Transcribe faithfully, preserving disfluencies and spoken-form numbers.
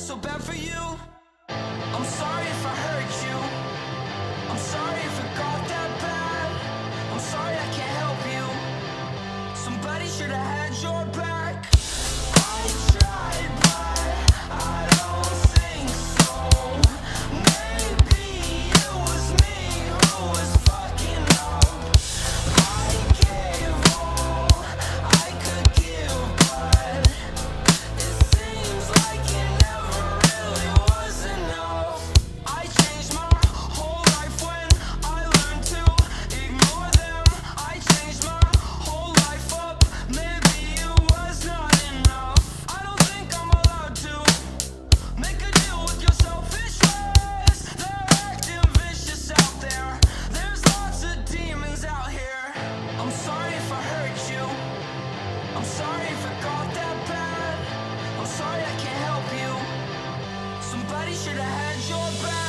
so bad for you. I'm sorry if I hurt you. I'm sorry if it got that bad. I'm sorry I can't help you. Somebody should have had your back. I tried, but I don't think so. Maybe it was me who was fucking up. I gave all I could give, but it seems like it never really was enough. I changed my whole life when I learned to ignore them. I changed my whole life up, maybe it was not enough. I don't think I'm allowed to make a deal with your selfish ways. They're acting vicious out there. There's lots of demons out here. I'm sorry if I hurt you. I'm sorry if it got that bad. I'm sorry I can't help you. Somebody should have had your back.